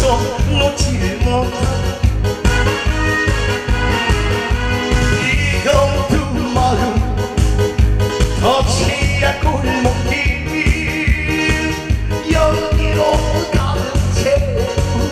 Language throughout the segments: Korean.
좀 놓지 못한 이경두 마음 덕시야 골목길 여기로 가는 채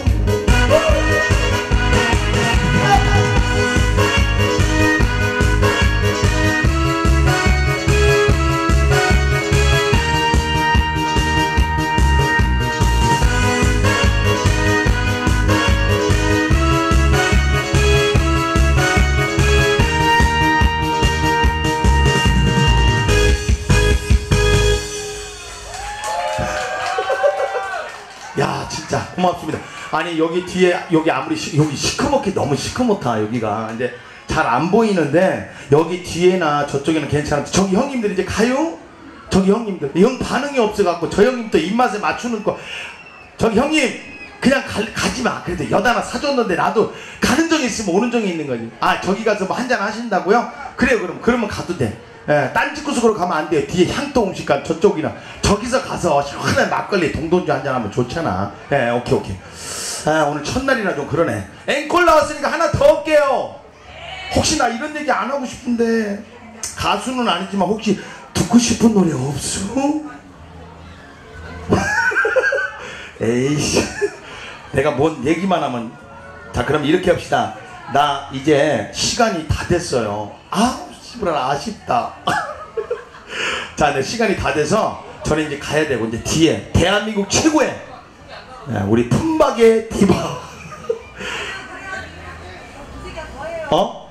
야 진짜 고맙습니다. 아니 여기 뒤에 여기 아무리 여기 시커멓게 너무 시커멓다 여기가. 이제 잘 안 보이는데 여기 뒤에나 저쪽에는 괜찮은데 저기 형님들 이제 가요? 저기 형님들 영 반응이 없어갖고 저 형님도 입맛에 맞추는 거 저기 형님 그냥 가지마. 그래도 엿 하나 사줬는데 나도 가는 정이 있으면 오는 정이 있는 거지. 아 저기 가서 뭐 한잔 하신다고요? 그래요. 그러면 가도 돼. 예, 딴지 구석으로 가면 안 돼요. 뒤에 향토 음식관 저쪽이나 저기서 가서 시원한 막걸리 동동주 한잔하면 좋잖아. 예, 오케이. 아 오늘 첫날이라 좀 그러네. 앵콜 나왔으니까 하나 더 할게요. 혹시 나 이런 얘기 안 하고 싶은데 가수는 아니지만 혹시 듣고 싶은 노래 없어? 에이씨 내가 뭔 얘기만 하면. 자 그럼 이렇게 합시다. 나 이제 시간이 다 됐어요. 아쉽다. 자, 네, 시간이 다 돼서 저는 이제 가야 되고 이제 뒤에 대한민국 최고의 우리 품박의 디바. 어?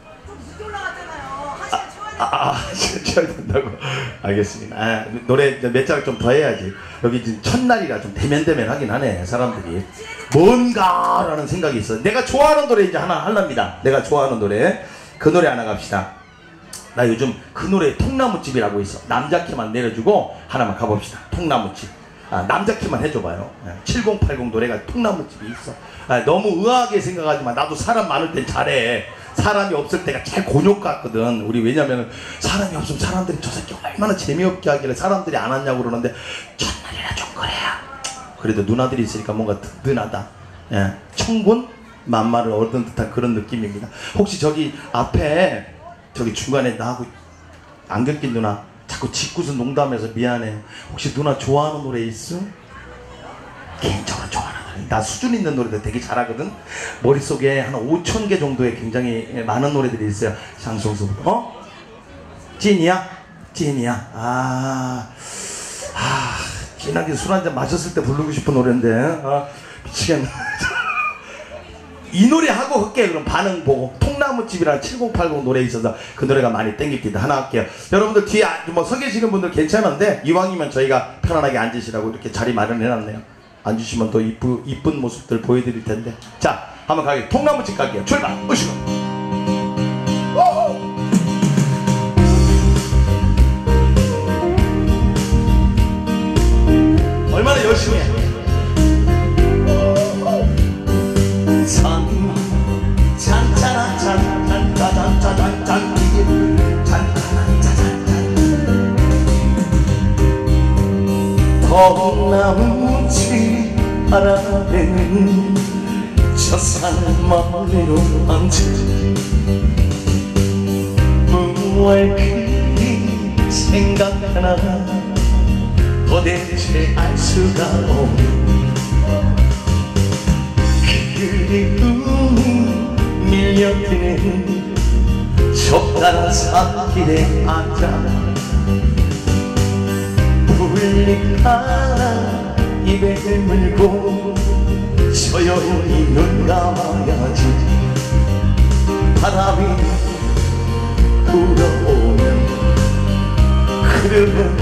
쉬어야 된다고. 알겠습니다. 노래 몇 장 좀 더 해야지. 여기 지금 첫날이라 좀 대면대면하긴 하네 사람들이. 뭔가라는 생각이 있어. 내가 좋아하는 노래 이제 하나 하랍니다. 내가 좋아하는 노래 그 노래 하나 갑시다. 나 요즘 그 노래 통나무집이라고 있어. 남자키만 내려주고 하나만 가봅시다. 통나무집. 남자키만 해줘봐요. 7080 노래가 통나무집이 있어. 너무 의아하게 생각하지만 나도 사람 많을 땐 잘해. 사람이 없을 때가 제일 곤욕 같거든. 우리 왜냐면 사람이 없으면 사람들이 저 새끼 얼마나 재미없게 하길래 사람들이 안 왔냐고 그러는데 첫날이라 좀 그래요. 그래도 누나들이 있으니까 뭔가 든든하다. 예, 청군 만마를 얻은 듯한 그런 느낌입니다. 혹시 저기 앞에 저기 중간에 나하고 안경 낀 누나 자꾸 짓궂은 농담해서 미안해. 혹시 누나 좋아하는 노래 있어? 개인적으로 좋아하는 노래. 나 수준 있는 노래들 되게 잘하거든. 머릿속에 한 5,000개 정도의 굉장히 많은 노래들이 있어요. 장송수부터 찐이야? 진하게 술 한잔 마셨을 때 부르고 싶은 노래인데 미치겠네. 이 노래 하고 할게. 그럼 반응 보고. 통나무집이라는 7080 노래 있어서 그 노래가 많이 땡깁니다. 하나 할게요. 여러분들 뒤에 뭐 서 계시는 분들 괜찮은데 이왕이면 저희가 편안하게 앉으시라고 이렇게 자리 마련해놨네요. 앉으시면 더 이쁜 모습들 보여드릴 텐데. 자 한번 가게. 통나무집 갈게요. 출발. 으시고. 얼마나 열심히 해. 통나무집 바라는 저 산머리로 앉아 무얼 그리 생각하나 도대체 알 수가 없는 그리움이 밀려드는 좁다란 산길에 앉아 불리한 입에 물고 조용히 눈 감아야지. 바람이 불어오면 흐르면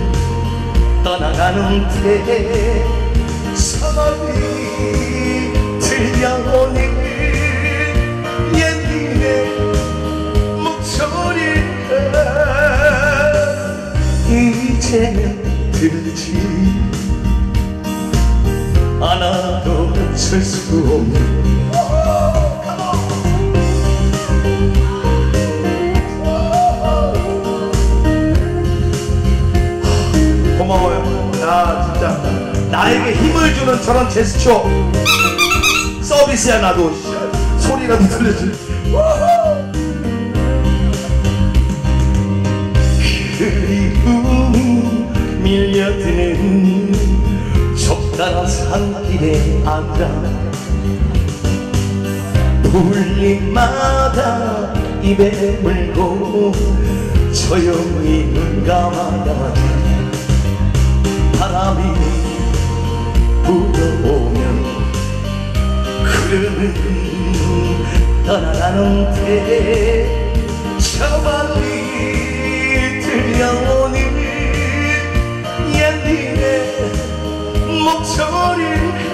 떠나가는데 서머리 들려오는 옛님의 목소리가 이제는 들지 않아도 설 수 없는 고마워요. 야 진짜 나에게 힘을 주는 저런 제스처 서비스야. 나도 소리라도 들려줄. 그리움이 밀려드는 적당한 산길에 앉아 불림마다 입에 물고 조용히 눈 감아야 바람이 불어오면 흐르는 떠나가는데 저 멀리 들려오는 옛님의 목소리가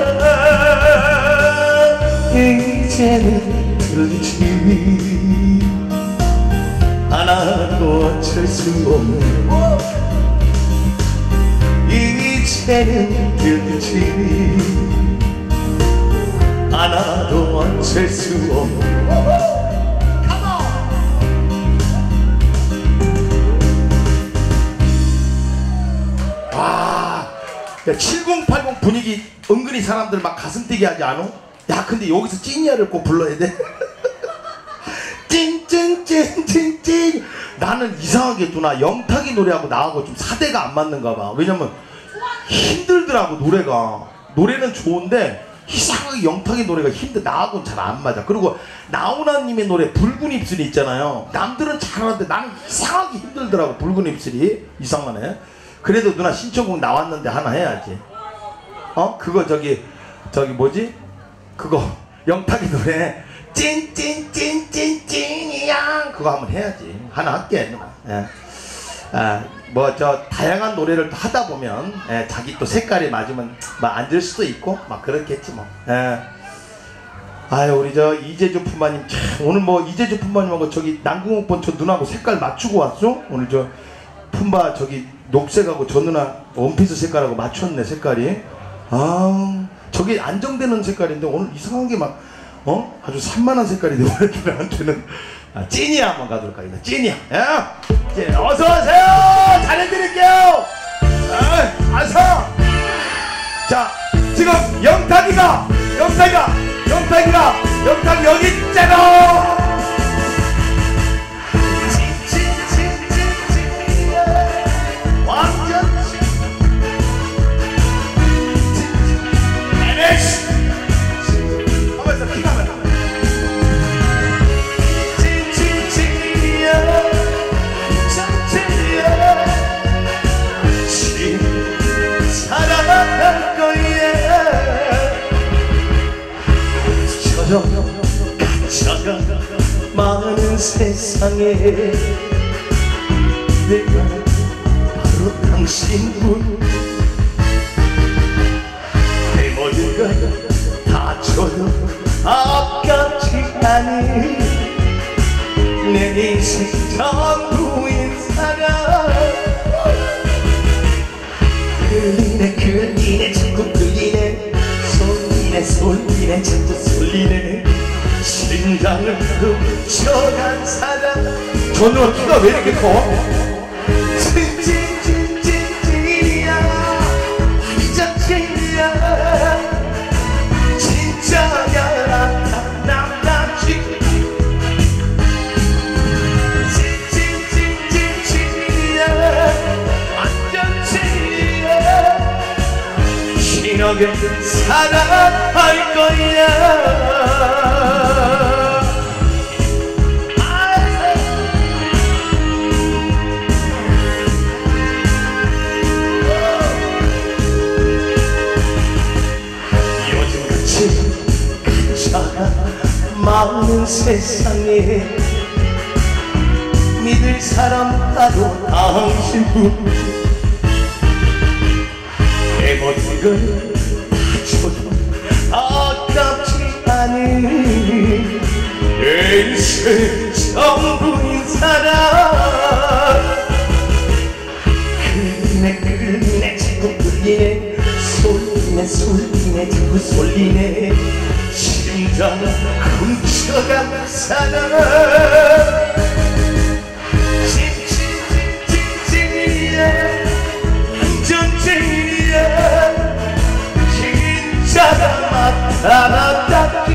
이제는 들리지 않아도 어쩔 수 없는 이제는 들리지 않아도 어쩔 수 없는 와, 7080 분위기 은근히 사람들 막 가슴 뛰게 하지 않아? 야, 근데 여기서 찐이야를 꼭 불러야 돼? 찐찐찐찐찐. 나는 이상하게 누나 영탁이 노래하고 나하고 좀 사대가 안 맞는가 봐. 왜냐면 힘들더라고. 노래는 좋은데 이상하게 영탁이 노래가 나하고는 잘 안 맞아. 그리고 나훈아님의 노래 붉은 입술이 있잖아요. 남들은 잘하는데 나는 이상하게 힘들더라고. 붉은 입술이 이상하네. 그래도 누나 신청곡 나왔는데 하나 해야지. 그거 저기 뭐지? 그거 영탁이 노래 찐찐찐찐찐이야 그거 한번 해야지. 하나 할게 누나. 예. 뭐 다양한 노래를 하다 보면 자기 또 색깔이 맞으면 막 앉을 수도 있고 막 그렇겠지 뭐. 아유, 우리 이재주 품바님 참 오늘 뭐 이재주 품바님하고 저기 남궁옥번 저 누나하고 색깔 맞추고 왔어? 오늘 저 품바 저기 녹색하고 저 누나 원피스 색깔하고 맞췄네 색깔이. 저게 안정되는 색깔인데 오늘 이상하게 막 아주 산만한 색깔이 되어버렸네 나한테는. 찐이야 한번 가도록 하겠습니다. 찐이야. 찐 어서오세요. 잘해드릴게요. 어서. 자, 지금 영탁이가 여기 있잖아. 완전 NS 한번 더 키가면 살아갈 거야. 갇혀가 많은 세상에 내가 바로 당신뿐. 내 모든 걸 다 줘도 아깝지 않은 내 인생 전부인 사람. 끌리네 자꾸 끌리네 솔리네 자꾸 솔리네 심장을 훔쳐간 사람. 저는 키가 왜 이렇게 커? 찐이야 완전 찐이야. 진짜야 남자지. 찐이야 완전 찐이야. 신나게 사랑할 거야. 요즘같이 갇혀가 많은 세상에 믿을 사람 따로 당신뿐. 내 모든 걸 다 줘도 아깝지 않은 내 인생 전부인 사람. 끌리네 자꾸 끌리네 솔리네 자꾸 솔리네 심장 훔쳐간 사람. 찐이야 완전 찐이야. 사랑잡기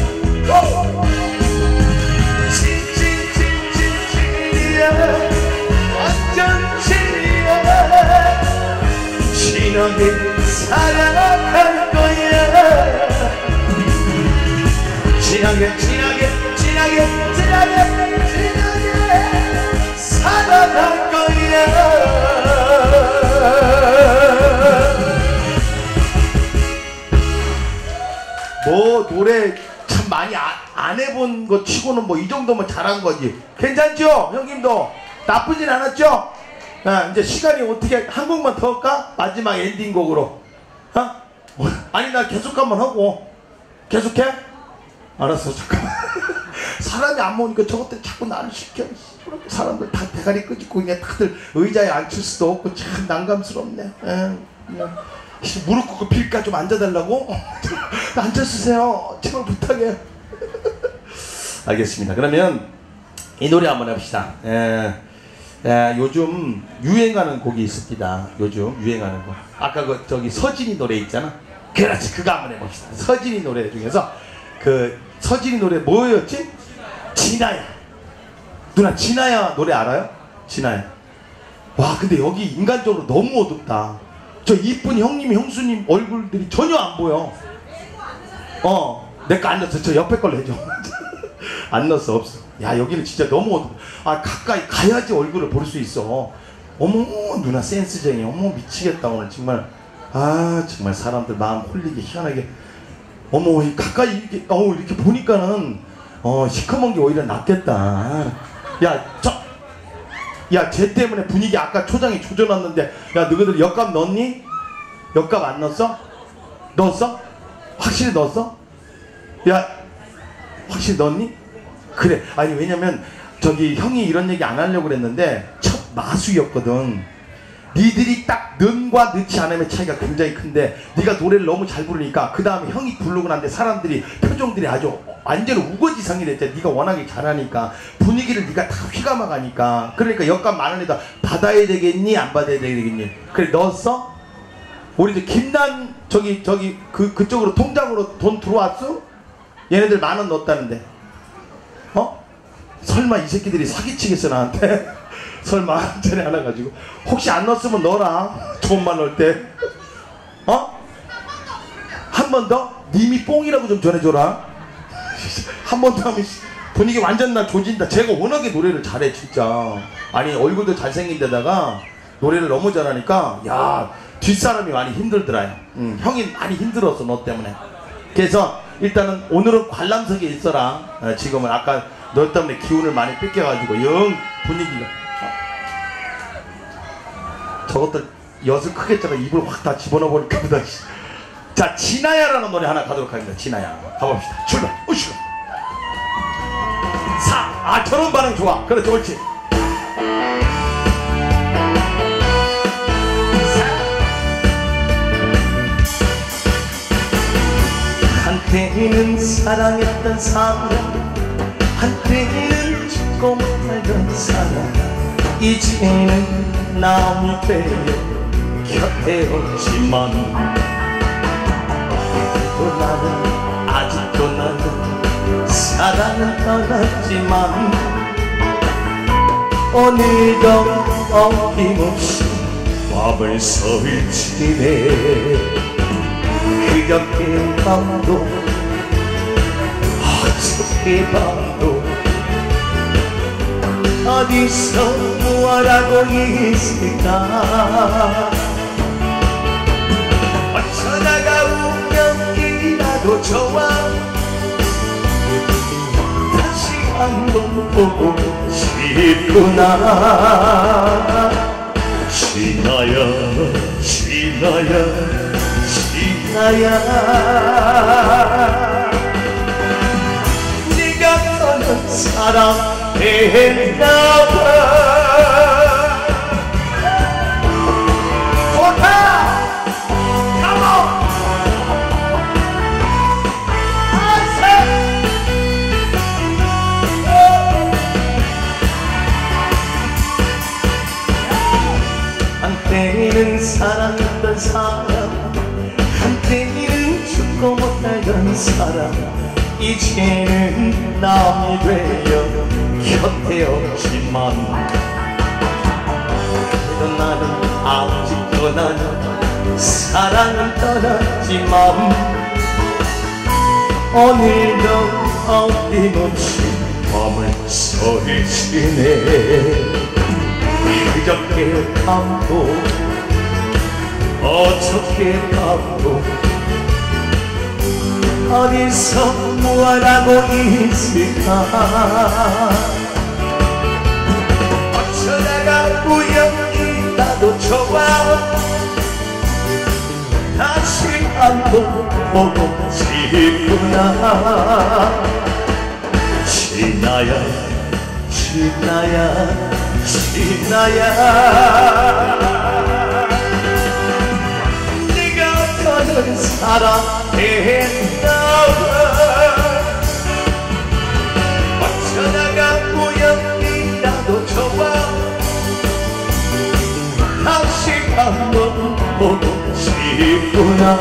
완전 진이야 진하게 사랑할 거야 진하게 진하게 진하게 진하게 진하게 사랑할 거야 뭐 노래 참 많이 안 해본 거 치고는 뭐 이 정도면 잘한 거지. 괜찮죠? 형님도 나쁘진 않았죠? 이제 시간이 어떻게 한 곡만 더 할까? 마지막 엔딩곡으로. 아니 나 계속 한번 하고. 계속해? 알았어 잠깐만. 사람이 안 모으니까 저것들 자꾸 나를 시켜. 사람들 다 대가리 끄집고 그냥 다들 의자에 앉힐 수도 없고 참 난감스럽네. 무릎 꿇고 빌까 좀 앉아달라고? 앉아주세요. 제발 부탁해. 알겠습니다. 그러면 이 노래 한번 해봅시다. 요즘 유행하는 곡이 있습니다. 요즘 유행하는 곡. 아까 그 저기 서진이 노래 있잖아. 그렇지, 그거 한번 해봅시다. 서진이 노래 중에서 그 서진이 노래 뭐였지? 진아야. 누나 진아야 노래 알아요? 진아야. 와 근데 여기 인간적으로 너무 어둡다. 저 이쁜 형님 형수님 얼굴들이 전혀 안 보여. 내 거 안 넣었어. 저 옆에 걸로 해줘. 안 넣었어. 없어. 야 여기는 진짜 너무 어둡다. 가까이 가야지 얼굴을 볼 수 있어. 어머 누나 센스쟁이. 어머 미치겠다 오늘 정말. 정말 사람들 마음 홀리게 희한하게. 어머 가까이 이렇게 이렇게 보니까는 시커먼 게 오히려 낫겠다. 쟤 때문에 분위기 아까 초장이 조져놨는데 야 너희들 역값 넣었니? 역값 안 넣었어? 넣었어? 확실히 넣었어? 야 확실히 넣었니? 그래. 아니 왜냐면 저기 형이 이런 얘기 안 하려고 그랬는데 첫 마수였거든. 니들이 딱 는과 넣지 않으면 차이가 굉장히 큰데 네가 노래를 너무 잘 부르니까 그 다음에 형이 부르고 난데 사람들이 표정들이 아주 완전 우거지상이 됐대. 네가 워낙에 잘하니까 분위기를 네가 다 휘감아 가니까. 그러니까 역값 많은 애다 받아야 되겠니 안 받아야 되겠니? 그래 넣었어? 우리 이제 김난 그쪽으로 통장으로 돈 들어왔어? 얘네들 10,000원 넣었다는데. 설마 이 새끼들이 사기치겠어 나한테? 설마 전에 하나 가지고 혹시 안 넣었으면 넣어라. 돈만 넣을 때. 한 번 더? 님이 뽕이라고 좀 전해줘라. 한 번 더 하면 분위기 완전 나 조진다. 제가 워낙에 노래를 잘해 진짜. 아니 얼굴도 잘생긴 데다가 노래를 너무 잘하니까 야 뒷사람이 많이 힘들더라요. 형이 많이 힘들었어 너 때문에. 그래서 일단은 오늘은 관람석에 있어라. 지금은 아까 너 때문에 기운을 많이 뺏겨가지고 영 분위기가. 저것들 엿을 크게 짜가 입을 확 다 집어넣어버릴까 보다. 자 진아야라는 노래 하나 가도록 하겠습니다. 진아야 가봅시다. 출발. 우슈. 저런 반응 좋아. 그래 옳지. 한때는 사랑했던 사람 한때는 죽고 살던 사람 이제는 나를 빼려 곁에 없지만 또 나는 아직도 나는 사랑을 떠났지만 오늘도 어김없이 밤을 설치네. 그저께 밤도 어저께 밤도 어디서 무엇하고 있을까. 어쩌다가 운명이라도 좋아 다시 한번 보고 싶구나. 진아야 진아야 진아야 네가 떠난 사람 했나봐. 좋다. Come on. 한때는 사랑했던 사람 한때는 죽고 못 살던 사람 이제는 남이 되어 곁에 없지만 그래도 나는 아직도 나는 사랑은 떠났지만 오늘도 어김없이 밤을 설치네 그저께 밤도 어저께 밤도 어디서 무엇하고 있을까 어쩌다가 우연히 나도 좋아 다시 한번 보고 싶구나 진아야 진아야 진아야 네가 떠난 사랑에 어쩌다가 우연히 나도 좋아 다시 한번 보고 싶구나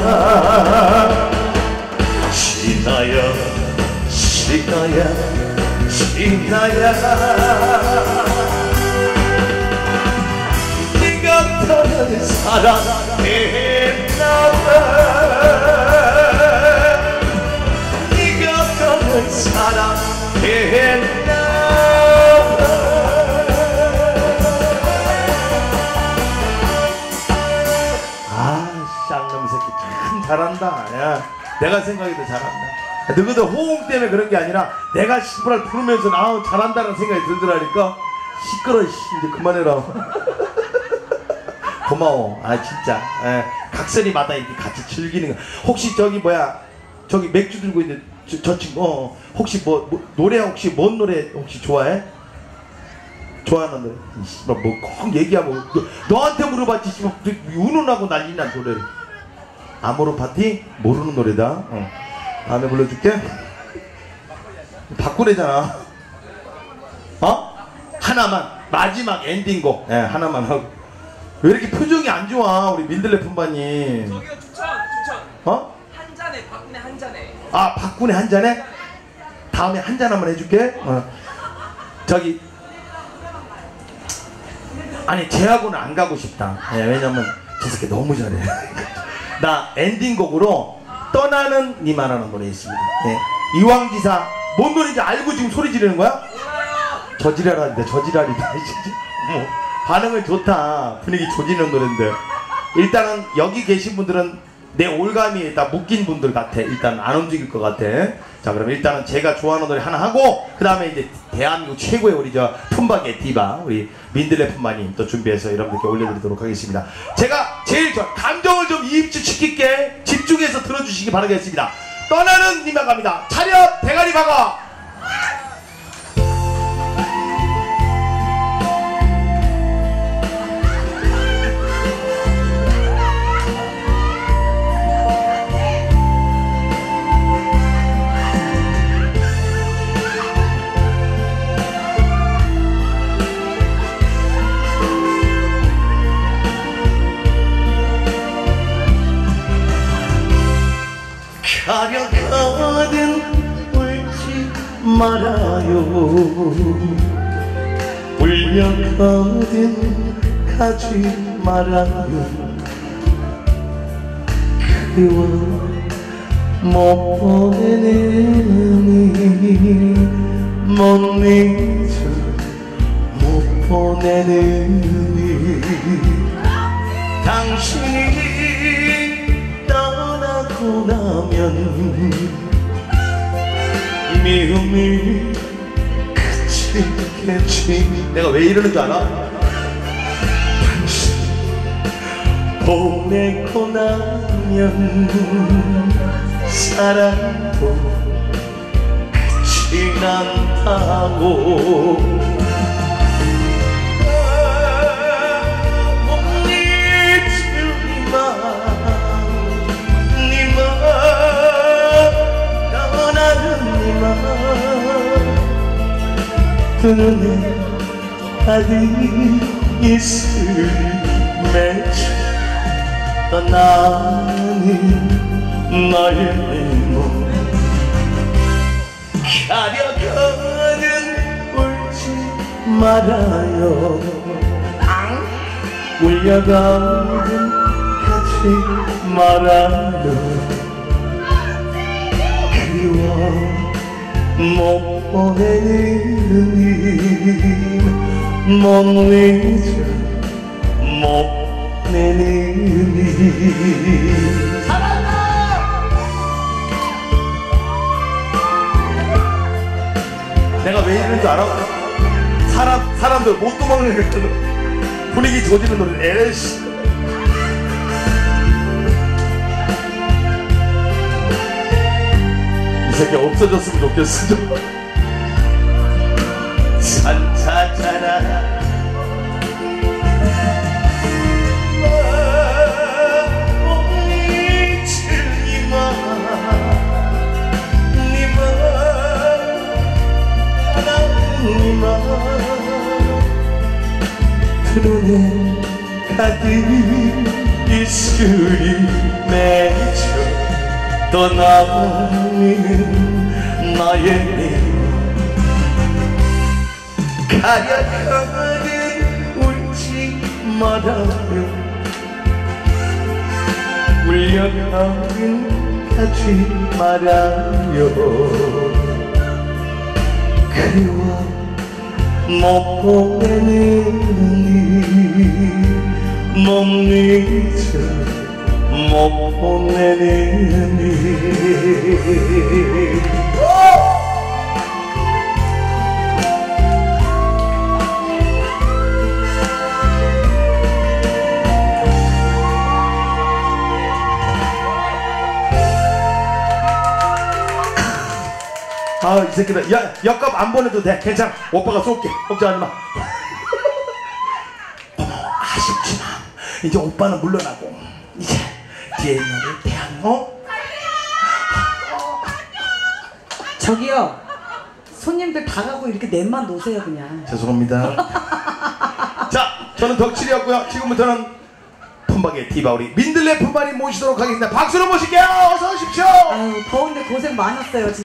진아야 진아야 진아야 네가 떠난 사랑에 네가 떠난 사랑에 쌍놈 새끼 참 잘한다. 야, 내가 생각해도 잘한다. 너희들 호응 때문에 그런 게 아니라 내가 시끄러 부르면서 아 잘한다는 생각이 들더라니까. 시끄러 이제 그만해라. 고마워. 아 진짜. 각설이마다 이렇게 같이 즐기는 거. 혹시 저기 뭐야 저기 맥주 들고 있는 저 친구 혹시 뭐 노래 혹시 뭔 노래 혹시 좋아해? 좋아하는 노래? 뭐꼭 얘기하면 너한테 물어봤지. 씨발 운운하고 난리난 노래를. 아모르 파티? 모르는 노래다. 다음에 불러줄게. 바꾸래잖아. 어? 하나만 마지막 엔딩곡. 예, 하나만 하고. 왜 이렇게 표정이 안 좋아 우리 민들레 품바님. 저기요 추천. 어? 한 잔에 박군의 한 잔에. 아 박군의 한 잔에? 다음에 한 잔 한번 해줄게. 저기 아니 쟤하고는 안 가고 싶다. 예, 왜냐면 저 새끼 너무 잘해. 나 엔딩곡으로 떠나는 니마라는 노래 있습니다. 예. 이왕기사 뭔 노래인지 알고 지금 소리 지르는 거야? 저지랄한데 저지랄이다. 뭐 반응은 좋다. 분위기 조지는 노래인데 일단은 여기 계신 분들은 내 올가미에 다 묶인 분들 같아. 일단 안 움직일 것 같아. 자 그럼 일단은 제가 좋아하는 노래 하나 하고 그 다음에 이제 대한민국 최고의 우리 저 품바의 디바 우리 민들레 품바님 또 준비해서 여러분들께 올려드리도록 하겠습니다. 제가 제일 좋아 감정을 좀 이입시키게 집중해서 들어주시기 바라겠습니다. 떠나는 니마 갑니다. 차렷 대가리 박아. 가려거든 울지 말아요 울려거든 가지 말아요 그리워 못 보내느니 못 잊어 못 보내느니 당신이 떠나고 나면 미움이 그치겠지. 내가 왜 이러는 줄 알아? 당신 보내고 나면 사랑도 끝이 난다고 그 눈에 가득 있을 매주 떠나는 너의 몸 가려서는 울지 말아요. 울려가는 가지 말아요. 그리워 못 보내는 못 잊어 못 내는 사랑아. 내가 왜 이러는 줄 알아? 사람들 못 도망가는 분위기 조지는 노래. 에이씨. 이 새끼 없어졌으면 좋겠어. 산 찾아라. 눈에 가득 이슬이 맺혀 떠나는 나의 가려서는 울지 말아요. 울려가는 가지 말아요. 그리워 못 보내는 못 잊어 못 보내는 아, 이 새끼들. 야, 역값 안 보내도 돼. 괜찮아. 오빠가 쏠게. 걱정하지 마. 아쉽지만 이제 오빠는 물러나고 이제 뒤에 있는 대한 저기요, 손님들 다 가고 이렇게 넷만 놓으세요 그냥. 죄송합니다. 자, 저는 덕칠이었고요. 지금부터는 품박의 디바 우리 민들레 품바님 모시도록 하겠습니다. 박수로 모실게요. 어서 오십시오. 아유, 더운데 고생 많았어요.